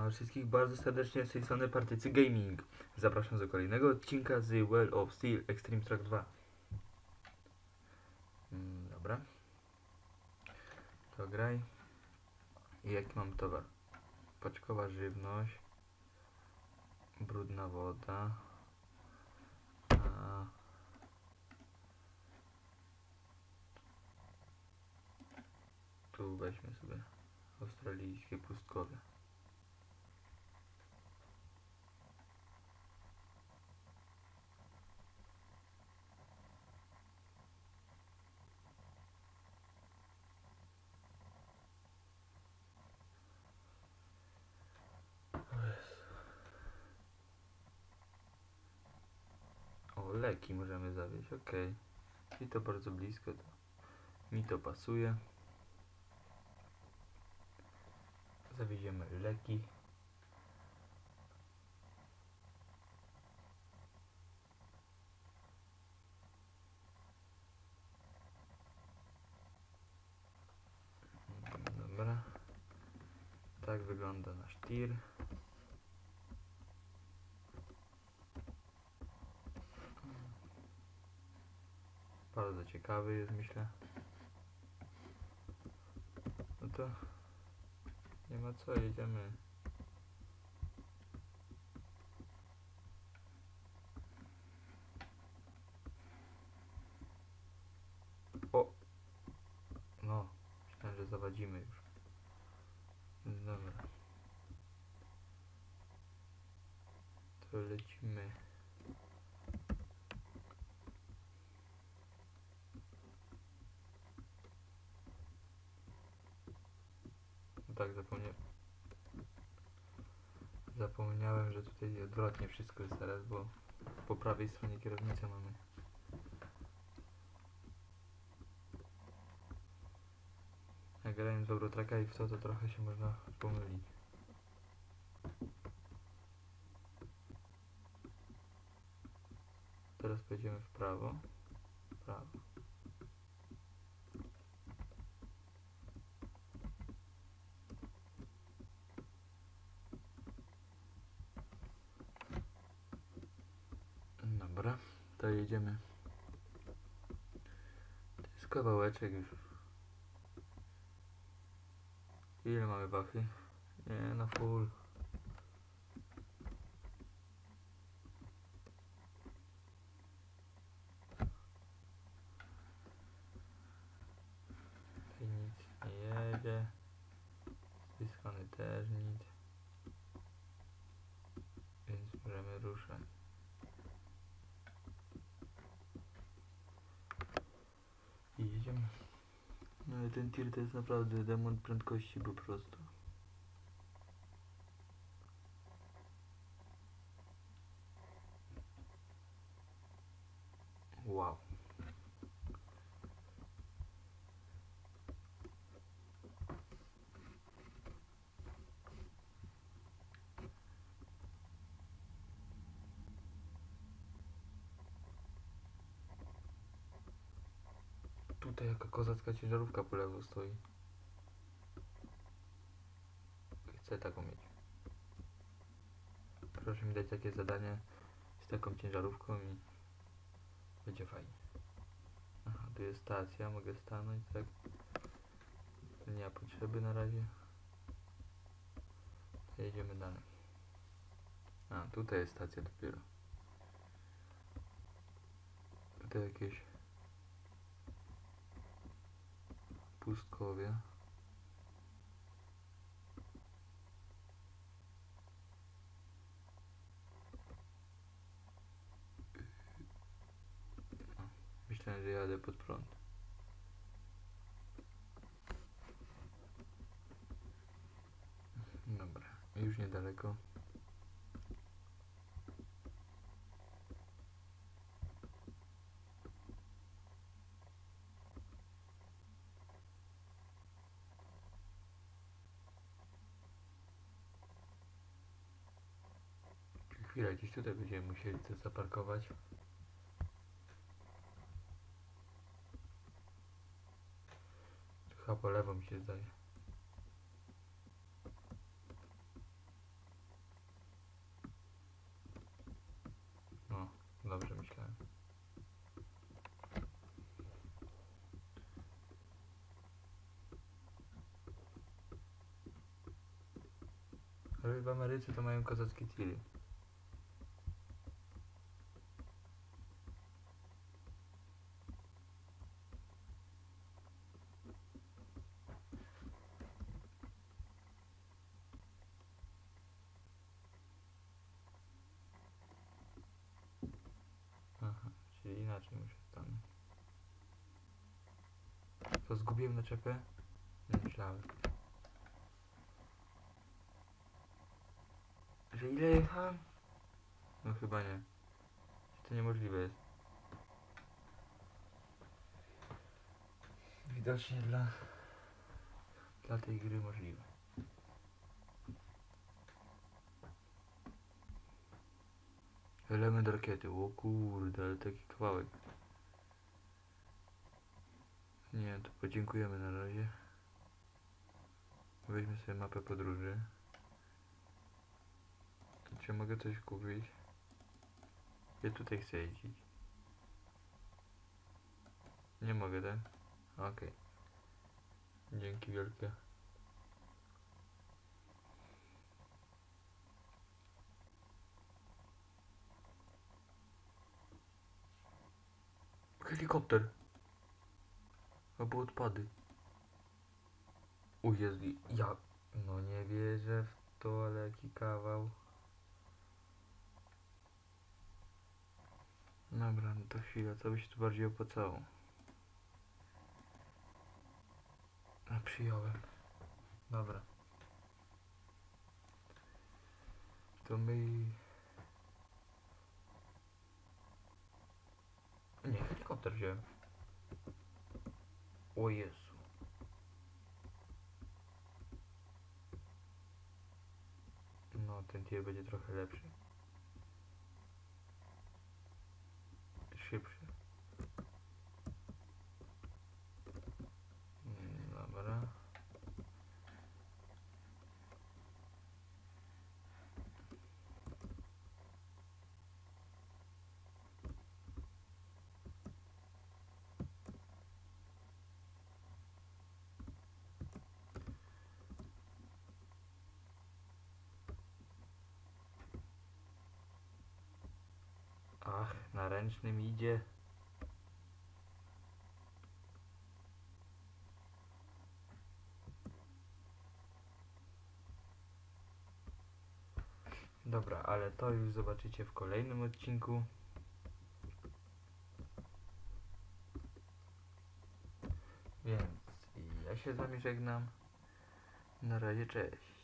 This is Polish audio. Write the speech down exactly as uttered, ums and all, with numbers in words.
Witam wszystkich bardzo serdecznie z tej strony Partycy Gaming. Zapraszam do kolejnego odcinka z Well of Steel Extreme Track dwa. Mm, dobra. To graj. I jaki mam towar? Paczkowa żywność. Brudna woda. A... Tu weźmy sobie australijskie pustkowie. O, leki możemy zawieźć, ok. I to bardzo blisko, to mi to pasuje. Zawieziemy leki. Dobra. Tak wygląda nasz tir. Bardzo ciekawy jest, myślę. No to nie ma co, jedziemy. O! No, myślałem, że zawadzimy już. Dobra. To lecimy. Tak, zapomniałem. Zapomniałem, że tutaj odwrotnie wszystko jest teraz, bo po prawej stronie kierownicę mamy. Jak grałem z Eurotracka i w to, to trochę się można pomylić. Teraz pojedziemy w prawo. W prawo. Dobra, to jedziemy. To jest kawałeczek już. Ile mamy wachy? Nie, na full. Tutaj nic nie jedzie. Z tej strony też nic. Więc możemy ruszać. I jedziemy. No ale ten tir to jest naprawdę demon prędkości po prostu. Wow. Tutaj jaka kozacka ciężarówka po lewo stoi. Chcę taką mieć. Proszę mi dać takie zadanie z taką ciężarówką i będzie fajnie. Aha, tu jest stacja, mogę stanąć, tak? Nie ma potrzeby na razie. To jedziemy dalej. A, tutaj jest stacja dopiero. Tutaj jakieś pustkowie. Myślałem, że jadę pod prąd. Dobra, już niedaleko. Chwilę, gdzieś tutaj będziemy musieli to zaparkować. Chyba po lewo mi się zdaje. Dobrze myślałem. Ale w Ameryce to mają kozackie tiry. Aha, czyli inaczej muszę stanąć. To zgubiłem naczepę? Nie myślałem. Że ile jechałem? No chyba nie. To niemożliwe jest. Widocznie dla, dla tej gry możliwe. Element rakiety, o kurde, ale taki kawałek. Nie, to podziękujemy na razie. Weźmy sobie mapę podróży. Czy mogę coś kupić? Ja tutaj chcę jeździć. Nie mogę, tak? Okej. Okay. Dzięki wielkie. Helikopter. Albo odpady. O Jezu, ja... No nie wierzę w to, ale jaki kawał. Dobra, no to chwila, co by się tu bardziej opłacało? A przyjąłem. Dobra. To my... Nie, helikopter wziąłem. O Jezu. No, ten tir będzie trochę lepszy. Szybszy. Dobra. Ach, na ręcznym idzie. Dobra, ale to już zobaczycie w kolejnym odcinku. Więc ja się z wami żegnam. Na razie, cześć.